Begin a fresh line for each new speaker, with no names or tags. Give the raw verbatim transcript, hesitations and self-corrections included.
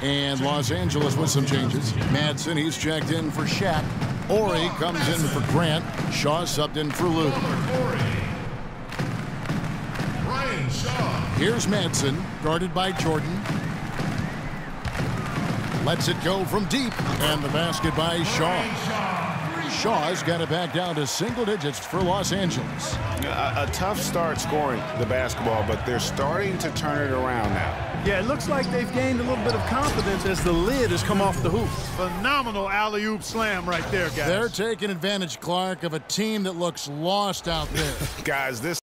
And Los Angeles with some changes. Madsen, he's checked in for Shaq. Ori comes in for Grant. Shaw subbed in for Lou. Here's Madsen, guarded by Jordan. Lets it go from deep. And the basket by Shaw. Shaw's got it back down to single digits for Los Angeles.
A, a tough start scoring the basketball, but they're starting to turn it around now.
Yeah, it looks like they've gained a little bit of confidence as the lid has come off the hoop.
Phenomenal alley-oop slam right there, guys.
They're taking advantage, Clark, of a team that looks lost out there.
Guys, this